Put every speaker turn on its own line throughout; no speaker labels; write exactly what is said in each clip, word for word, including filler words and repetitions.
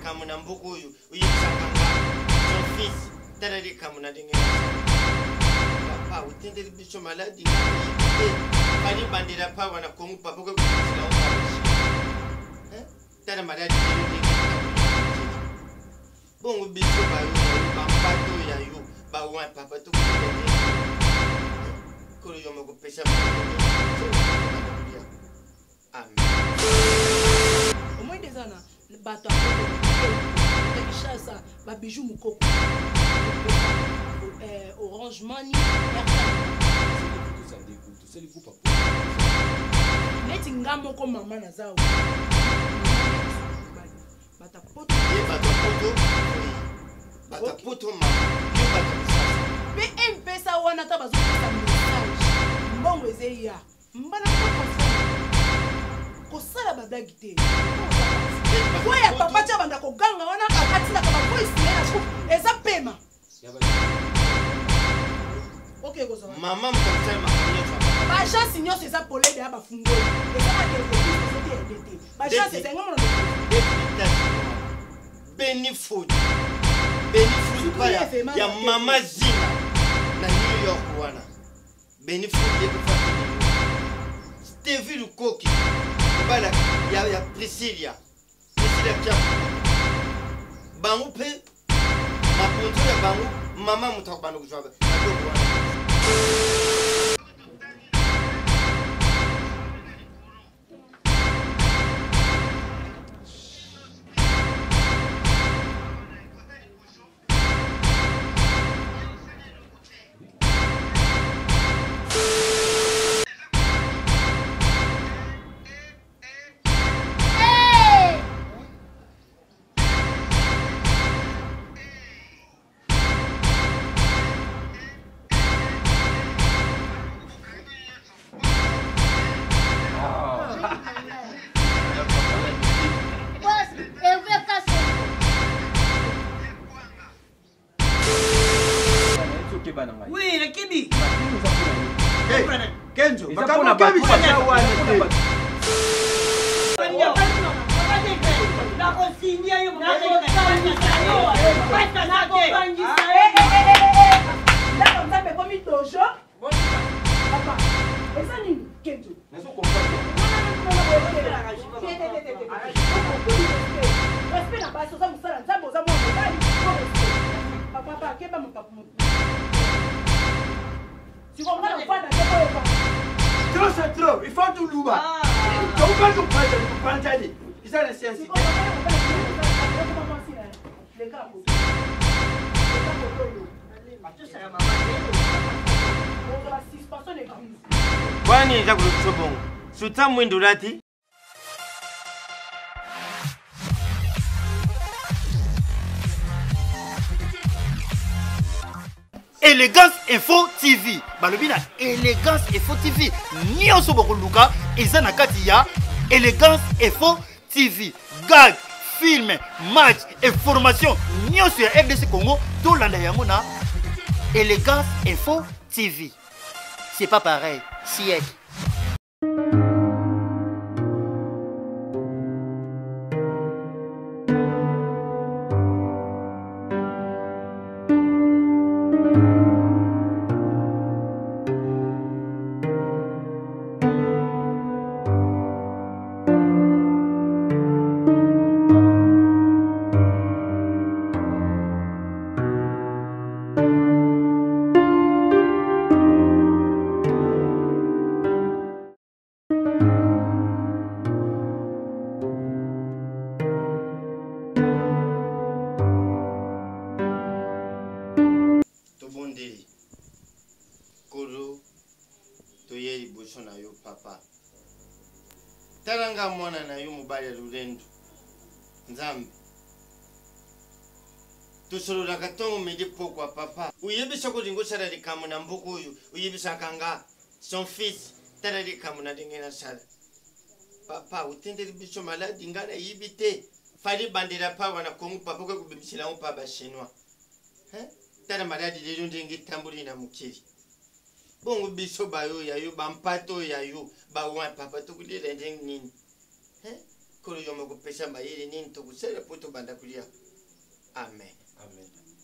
kamuna mbuku uyu uyisakanga son fils tarari kamuna dinge papa utendeli bicho maladi kali bandira pa wana kongu papa ko kusila eh tara maladi dinge bongo bicho ba yo ba mpato ya yo ba wa papa to ko yo mo ko pesa amen
au moins des années bato a chasse ba bijou mukoko euh Orange Money ça dégoûte c'est le groupe neti ngamo ko mama na zao bata poto
bata poto bata poto mama
pe M P S wana ta bazo pesa message mbongo ezeya mbana ko sala ba blague te ko ya papa cha banda ko ganga wana akati na kama voice na ko eza pema OK ko sawa
mama mkasema
ba chance nyose eza polé de aba fungo eza ba de de ba chance eza ngomo
Beni food Beni food pa ya, ya mama zina na New York wana Beni food yeku fatini Stevie Lukoki bala ya ya Priscilla Priscilla kia bangu pe mapunto ya bangu mama mutakubana kujwaga ndogo wana
Oui, le Kibi.
Kenzo,
bakabona
batu
batu
wana.
Na consigna io na consigna io. Questa na consigna.
Eh eh eh eh. Là comme ça mais comme il tojo. Papa. Et ça ni Kenzo.
Naso comprendre.
Respect na baso ça musala nzambo za mwana. Papa papa keba mon papa. Tu comprends le pas d'accord.
Trop c'est trop, il faut tout louba. Tu comprends tout pas de prendre il ça la science.
Les gars.
Kwani za kulutsobongo suta mwendo lati Élégance Info T V balobina Élégance Info T V nyonso bokoluka eza na kati ya Élégance Info T V gag film match information nyonso ya R D C Congo tolanda yango na Élégance Info T V. C'est pas pareil siècle. Papa talanga mwana na yo mobali ya lulendo nzambe tusolola katongo medi pokwa papa uyebisa kulingo sala likamu na mbuku uyu uyebisa kanga son fils tala likamu na dingena sala papa utendeli bicho maladi ngana yibite fali bandira pa wana kongu papa ko kubibisila on pa ba chinois hein tala maladi lelo ndingi tambuli na mukiri bongo biso bayo ya yo bampato ya yo ba wa papa to kudile ndeng nini eh kolo yo moko pesa mayele nini to kusela poto banda kulia. Amen.
Amen.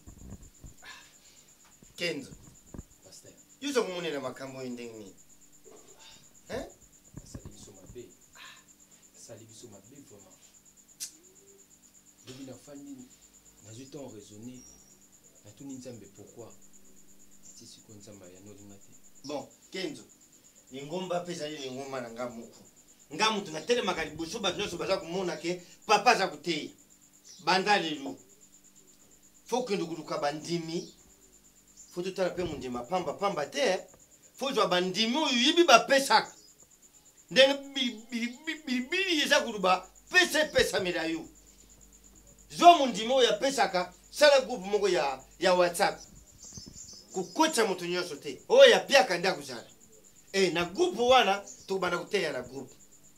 Kenzo.
Pasteur.
Yuzo kumunela makambo indengni. Hein?
Ça lui biso mabe. Ça lui biso mabe vraiment. Depuis la famille, n'a eu temps raisonner. Na tout nzambe pourquoi? Si si kon nzamba ya no lingate.
Bon, Kenzo. Ngomba pesa ile ngomba na ngamuko. Ngamu tunatele makalibuso ba nyonso baza kumona ke papa za kuteya. Bandali lu. Faut que ndukuluka bandimi. Faut tout à pe mundima pamba pamba te. Faut jwa bandimi oyo yibi ba pesa. Ndenge bibili yeza kuruba pesa pesa mirayo. Zo mundimi oyo ya pesa ka sala group moko ya ya WhatsApp. Kukocha mutu nyonso te. Oyo ya pia kanda kuzala. Eh na group wana tukubanda kuteya na group.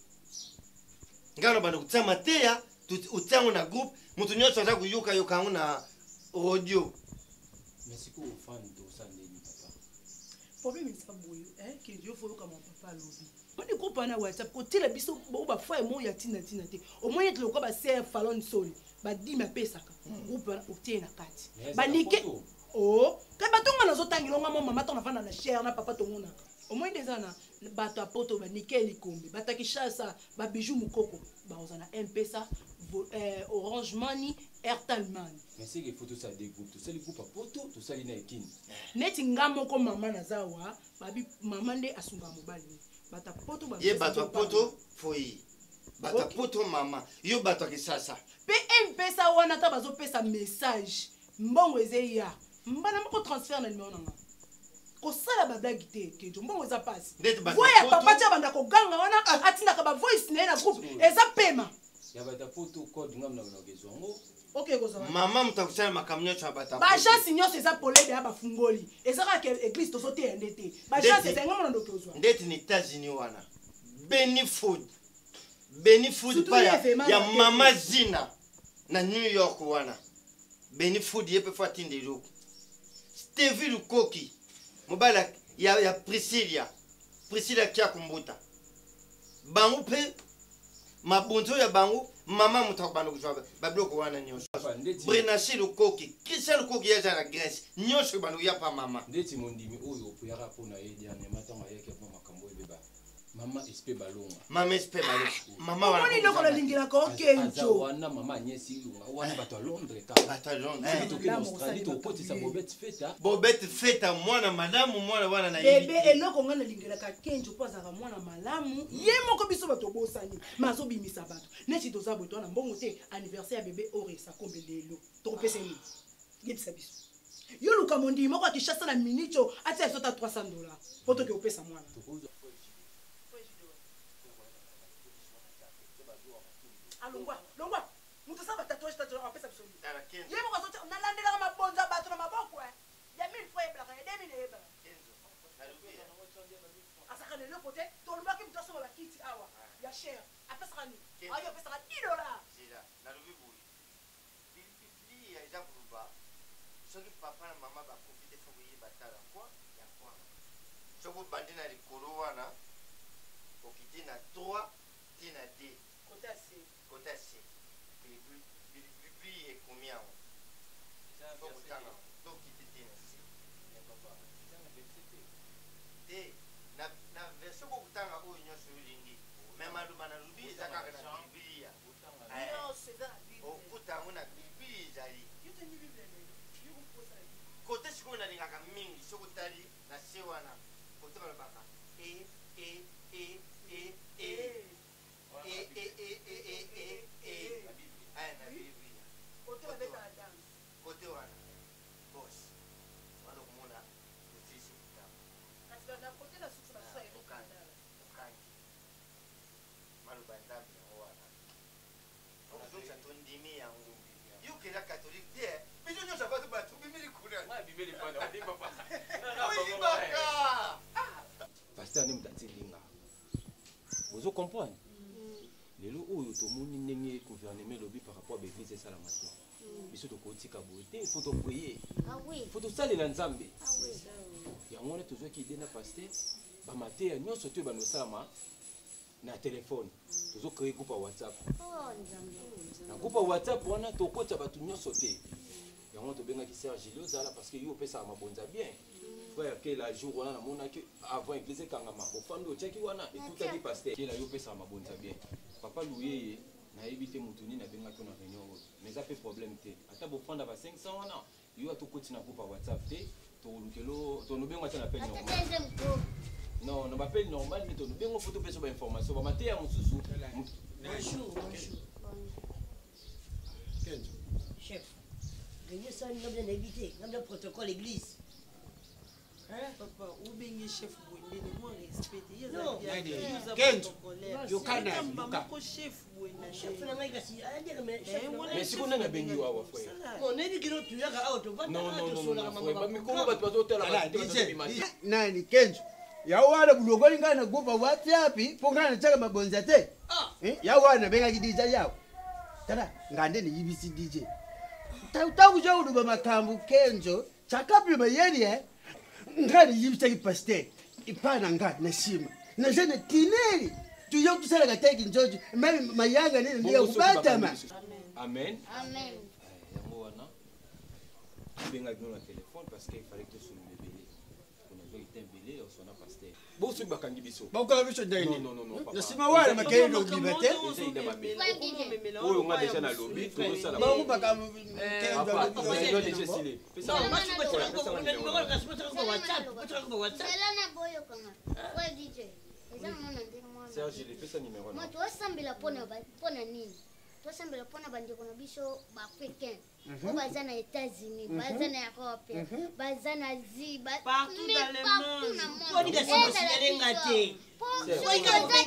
Ngano banda kutama teya utango na group mutu nyonso aza kuyuka yoka na audio.
Merci ko fan do sande ni papa.
Problème ça boyo hein que Dieu faut comme papa lobi. On est groupe na WhatsApp côté la biso bo ba foi mo ya tina tina te. Au moins être le ko ba ser falon soli. Ba di ma pesa ka. Groupe o tie na kati. Ba nike oh ka batonga na zotangilonga mo mama tona fana na share na papa tongona. Au moins des ana bato apoto ba nickel ikombe bataki chasa ba bijou mukoko ba ozana M Pesa euh, Orange Money Airtel Money.
Mais c'est que photo ça des groupes, tout ça les groupes poto, tout ça ina ekini.
Neti ngamo ko mama na zawa babi mama nde asunga mobali bata poto ba
ye bato poto foi bata poto mama yo bato ki sasa
pe M Pesa wana ta bazo pesa message mbongo ezeya mbana moko transfert na numéro nanga ko sala badagi te ke jo mbongo za passe voya papa tia banda ko ganga wana atinda ka ba voice na na groupe eza pema
ya bata poto code ngam na na gezongo.
OK ko ça
mama mtakusana makamnyo cha bata
ba chance nyonso eza polede ya bafungoli eza ka ke église to sote ndete ba chance eza ngamo na ndokozwa
ndete ni États-Unis wana Benny Food Benny Food pa ya, ya mama Zina na New York wana Benny Food yepe fa tinde loko Stevie Lukoki mobala ya ya Priscilla Priscilla kia kumbuta bangu pe mabunzo ya bangu mama mutakubana kujwa babloko wana nyosho Brenashi Lukoki Christian Lukoki ya na Grèce nyosho banu ya pa mama
ndeti mondimi oyo puyara pona ye dernier matin ayeke pa makambo ebeba mama espe balonga
mama espe balonga mama wana
oni loko la lingila ko kenjo
wana mama nyesi lunga wana bato a Londres ka
bato a Londres
to ke Australie to poti sa bobette feta
bobette feta mwana madamu mwana wana na
bebe eloko ngana lingila ka kenjo poza ka mwana malamu ye moko biso bato bosani mazo bimisa bato neti to zabo to na mbongo te anniversaire ya bebe ore sa kombe lelo to pesa ni yebisa biso yo luka mondi moko akishasa na minicho ati sota trois cents dollars poto ke opesa mwana alongwa longwa mutu saba tatouage tatouage apesa biso yebo kwa zote nalandela kama bonza bato na maboko eh ya mille fois ebla ya deux mille ebla asaka le côté to le maki mutu saba kiti awa ya cher apesa kani ayo apesa dix dollars
sila na lubi bui bibi ya ija kuruba soki papa na mama ba profite fo yi batala kwa ya kwa soko bandina likolo wana okiti na trois tina deux
côté assez
côté assez bibi bibi e combien donc tanga donc kiti tina si ne papa tanga betsete te na na version ko kutanga ko nyonso lingi même aluma na lubi zaka na bibi ya
non c'est ça
o kutango na bibi zali
yote ni bibi lelo yo kuposa
côté siko na lingaka mingi soko tali na se wana côté ba baka e e e e e Eh eh eh eh eh eh la Bible. Ah la Bible.
Côté avec la danse.
Côté wana. Boss. Wana kumona utisi kitabu.
Katika na côté la susu ba sasa yebo kanda.
Ukangi. Malu bandambi na wana. Ozo tondimi yangu. Yuke la catholique there. Bijo nyo sabato ba tu bimili kuna.
wa bibeli pana odi papa
Oyi baka.
pasteur ni mutatilinga vous comprenez lelo oyo tomoni ndenge gouvernement lobi par rapport à l'église et ça la matin biso to kotika bote faut to prier
Ah oui.
faut to salela nzambe
Ah oui.
ya ngone to zo ki dena pasteur ba matin nyonso to ba no sama na téléphone tozo créer groupe WhatsApp na groupe WhatsApp wana tokota batu nyonso te yango tobengaki Serge Lozala parce que yo pesa mabonza bien frère que la jour wana na mona que avant église kangama ofando cheki wana et tout a dit pasteur que la yo pesa mabonza bien papa louye na ebité mutuni na benga to na réunion mais ça fait problème te ata bo fanda ba cinq cents wana yo atokoti na groupe WhatsApp te to lukelo to no benga ta na peine non, on va pas normal, mais on a bien photo sur l'information. On va mater à mon sous-sous.
Bonjour, bonjour. Chef, gagnez ça, nous avons invité, nous avons protocole l'église.
Hein, papa, où bien chef, vous moi respecter.
Non,
Kenzo, you can't have
chef,
chef, la main cassée.
Mais si on a un béni, on va faire.
On a dit que nous tu as auto.
Non, non, non, non. Mais comment on va te passer au tel à la
nani Kenzo? Yawana bulogoli ngana gupa WhatsApp pokana chaka mabonza te. Eh, yawana benga ki D J yao. Tara ngande ni U B C D J. Ta kuja uduba makambu Kenzo, chakapi mayeri eh. Ngani yibisa ki pasteur. Ipana ngani na shima. Na jene tineri. Tu yo kusala ka take njojo. Mimi mayanga nini ndio kupata ma.
Amen.
Amen.
Yango wana. Benga gno na téléphone parce qu'il fallait que tu me bébé. Bon, c'est pas kangi biso.
Bon, quand biso dai.
Non, non, non, non.
Le sima wala makeli do liberté.
Oh, on a déjà na lobby, tout ça là.
Bon, pas comme
Kenzo. Kenzo déjà stylé. Fais ça.
Non, moi je peux te raconter, mais moi je peux te raconter WhatsApp, je peux te raconter WhatsApp.
C'est là na boyo kama. Ouais D J. Eza mona ndenge mwana.
Serge, il fait ça numéro.
Moi toi sambela pona pona nini? Toi sambela pona bandeko na biso ba africain. Ou baza na États-Unis, baza na Europe, baza na Asie,
partout dans le monde.
On dit que c'est considéré gâté.
Soki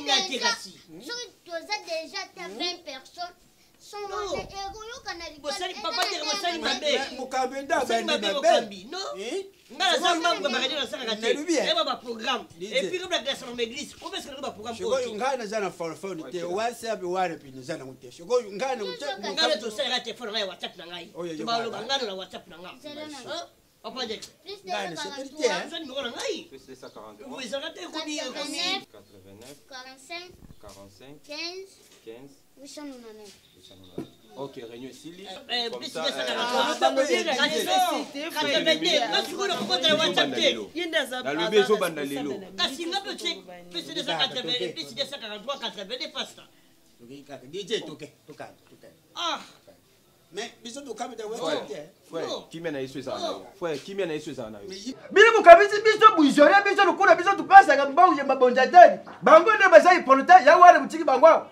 toza déjà ta vingt personnes. Son monde ekoyoka na libala.
Bosali papa te bosali mabe.
Mukabenda
bosali mabe okambi. Non. Ngala za mambo bakadi na sala gâté. Et ba programme. Et puis comme la classe dans l'église, on peut se ba programme.
Shoko ngana zana for phone te WhatsApp wana pini zana mute. Shoko ngana mute.
Ngala to sala gâté for na WhatsApp na ngai. Tu ba lo ngana na WhatsApp na ngai. Hein? Papa de.
Plus de
Ngana
quarante-trois,
sécurité hein.
Ça numéro na ngai.
Plus de ça quarante-trois.
Oui, ça gâté combien combien?
quatre-vingt-neuf,
quarante-cinq,
quarante-cinq,
quinze,
quinze.
huit cent quatre-vingt-neuf.
Ok, réunion ici.
Eh,
Comme
plus de
ça.
ça quarante-trois. quatre-vingt-deux. Là tu connais comment tu WhatsApp te.
Dans le beso banda lelo.
Kasi ngapi tu plus de ça quatre-vingt, plus de ça quarante-trois, quatre-vingt-deux pasta.
Toki kaka D J toke, toka, toka.
Ah.
Mais biso to kamita WhatsApp te.
Frère, qui mène à Yesu ça na yo? Frère, qui mène à Yesu ça na yo?
Bili mukabisi biso buizore biso lukuna biso tupasa ka mbangu ya mabonja tani. Bango ne bazai polita ya wale mutiki bangwa.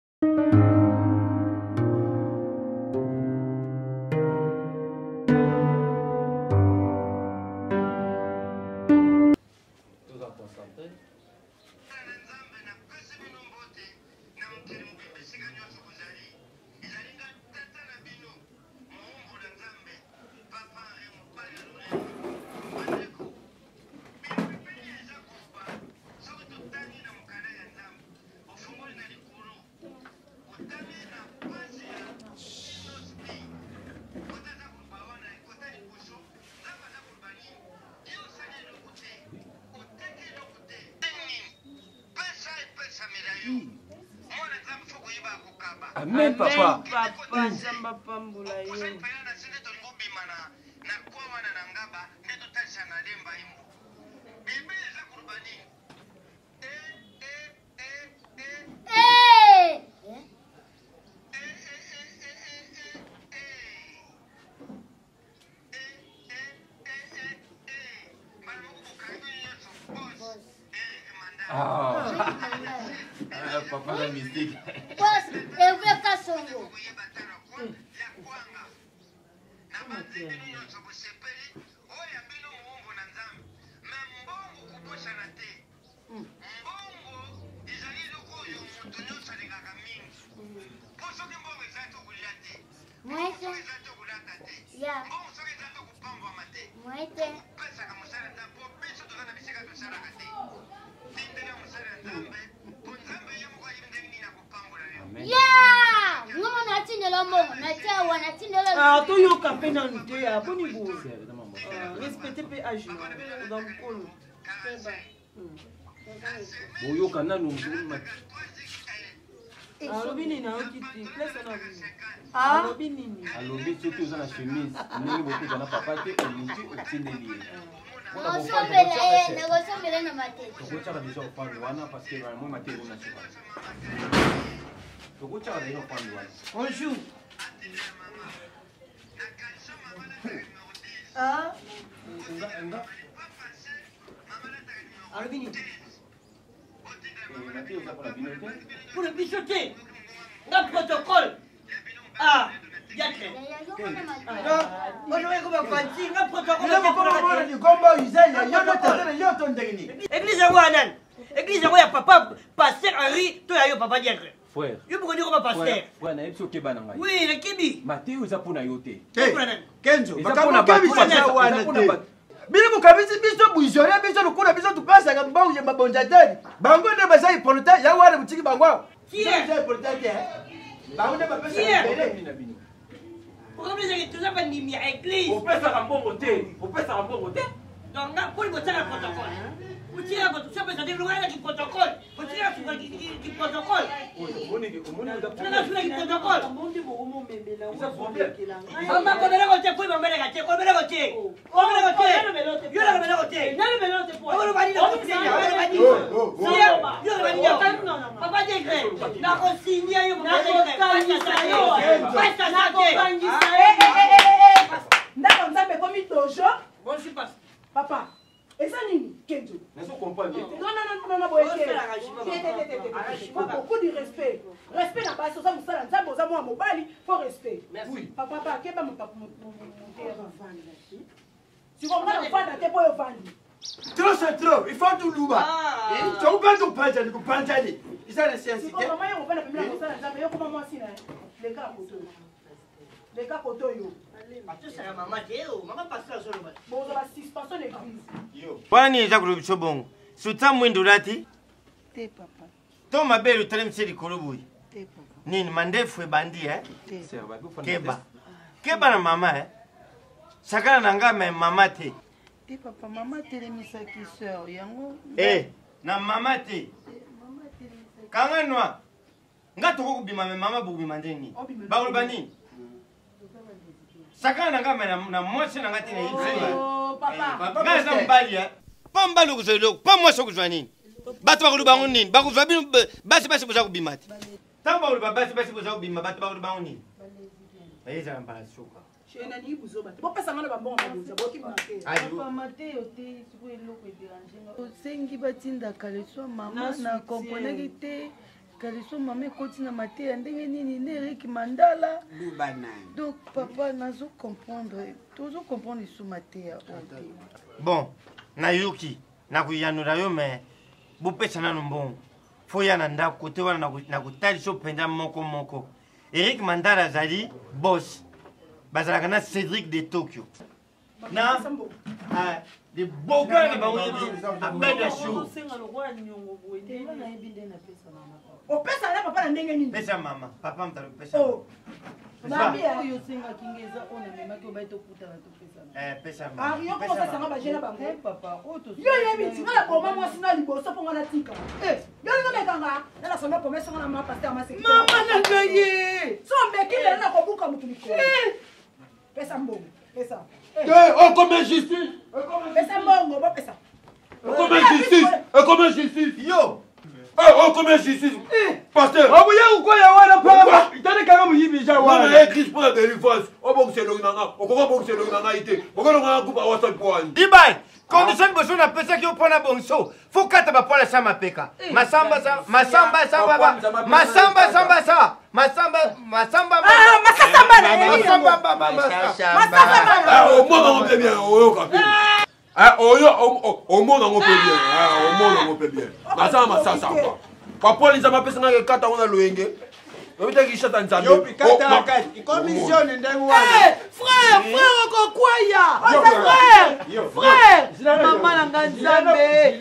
Amen, papa.
Papa, Zamba Pambula yo.
Hey!
Ah, papa la mystique.
Boss, Eve Kasongo. Mwete. Ya. Mwete. Yeah! Ngoma natindela mbongo, natawa natindela.
Ah, to yo kapé na nte ya boni bo. Respecter pe âge dans le colo.
Boyo kana numbu
te
alobi nini aokiti place wana
Ah.
alobi nini
alobi soki oza na chemise ndenge bokuta na papa te olingi otindeli ye
nakosombela ye nakosombela na matete
tokotyaka deja ofandi wana parce que moi materi ona suka tokotyaka deja ofandi wana
Bonjour.
ah
nga nga
alobi nini
materi oza mpona bino te
pour le bichoter nga protocole ah diatre onowe koba fanti nga protocole église yango ya nani église yango ya papa paster henri to ya yo papa diatre
frère
yo bokoni koba paster
frère nayebi soki okeba na ngai
oui nakibi
materi oza mpona yo te
kenzo
eza mpona bato
wana te bino mokabisi biso bwizole biso lokuna biso tupasaka bauyemba bonjateri bango nde baza hipolite ya wana butiki bango awa bango nde bapesa
bino
okomisaki toza bandimi ya église
opesaka mbongo te opesaka mbongo te
donc nga mponi kotala protocole otika sopesa te lokoyaki protocole otika ki protocole nasulaki protocole mama komeleko te poi bambeleka te komeleko te komeleko te yo nakomeleko te papa degre nakosinia yo
ndako nzambe ekomi tojo
bonjour
papa eza nini kenzo beaucoup de respect respect na basi oza mosala nzambe oza mwana mobali fo respect papa pa akeba moteya bavanda sikonga navanda te mpo oyo vandi
trop c'est trop il faut tuluba tokupa tupanjani kupanjani isa na siansi te
mama ye kovanda pemela kosala nzambe yo koma mwasi na ye leka koto leka koto yo
atosaka mama te mama pasteur azoloba
bozala suspension d'église
wana nini eza kolobi biso bongo suta mwindo lati
te papa
to mabe lutelemisi likolo boye
te papa
nini mandefu ebandi e
te
keba keba na mama e sakala na nga me mama te
te papa mama telemisaki sœur yango
e na mama te kanga nwa nga toko kubima me mama bokubima nde nini bakoloba nini sakala na nga me na mwasi na nga te na nga eza mobali e mpo mobali okozwa eloko mpo mwasi okozwa nini bato bakoloba bango nini bakozwa bino basi basi boza kobima te ntango bakoloba basi basi boza kobima bato bakoloba bango nini ezala mbala suka
nani buzoba te bopesanga na bambongo mabonza bokima te
papa mateyo te sikoyo eloko ederange nga osengi batindaka leso mama na komponaki te kaleso mama ekoti na mateya ndenge nini nde eriki mandala donc papa nazo comprendre tozo comprendre liso mateya oyo te
bon nayoki nakoyanula yo me bopesa nano mbongo fo ya na ndako te wana nakotalisa mpenza moko moko erik mandala azali bos bazalaka na Cédric de Tokyo na de boka na bango abeda show
opesa na papa na ndenge nini
pesa mama papa mtalo pesa
oyo osengaki ngeza oyo namemaki obai tokutana topesana
eh pesa mama
ari yo kokosasanga bagena bango
papa oyo
yo yebi tinga na boma mwasi na liboso mponga na tika yo linga mekanga nala sona pomesonga na mapaster ya maseki
mama na ngai ye
so mbeki lelo na kobuka mutu likolo pesa mbongo pesa
okome justice
pesa mbongo bopesa
okome justice okome justice
yo
okome justice pasteur obuya ukoya wana papa itane kanga muyibisha wana na église pour la délivrance obokiselo nanga okoko bokiselo nanga ite okolo nanga kupa wasa poani
dibai condition boso na pesa ki opona bonso fo kata ba pona sa mapeka masamba sa masamba samba masamba samba sa masamba masamba
ah masamba na
masamba baba
masamba
ah au moins on peut bien oyo kapi ah oyo au moins on peut bien ah au moins on peut bien masamba masasa quoi papa les ama pesa ngaka kata ona loyenge obita ki shata nzambe yo pikata kati commission ndengo
eh frère frère okokwaya frère frère
mama na nga nzambe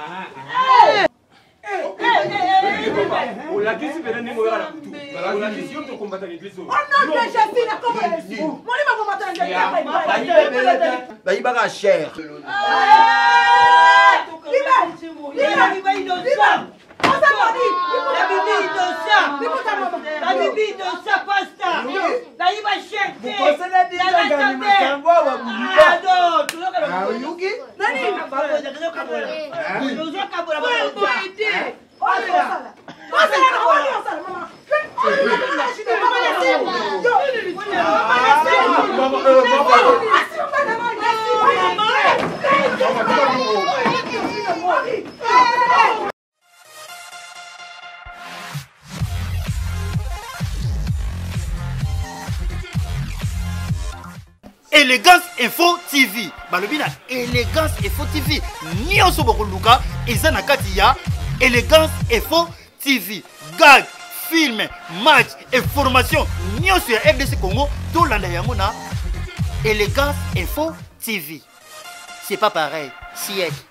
olakisi pene ndenge oyoka na kutu olakisi yo tokombata l'église oyo
on a déjà fait la conversation molima komata nje
bayibaka cher
liba liba liba liba osa moni
la bibi innocent La bibi de sa pasta. La iba chercher.
Vous possédez des gens qui ont mis un bois ou un bois.
Ah non, tu vois que
Ah oui, Yuki.
Nani? Babo, je te kabola. Je te kabola.
Foi boa ideia.
Olha.
Olha, olha, olha, mama.
Élégance Info T V. Balobi na Élégance Info T V. Nyonso bokoluka eza na kati ya Élégance Info T V. Gag, film, match, information nyonso ya R D C Congo tolanda yango na Élégance Info T V. C'est pas pareil. Siècle.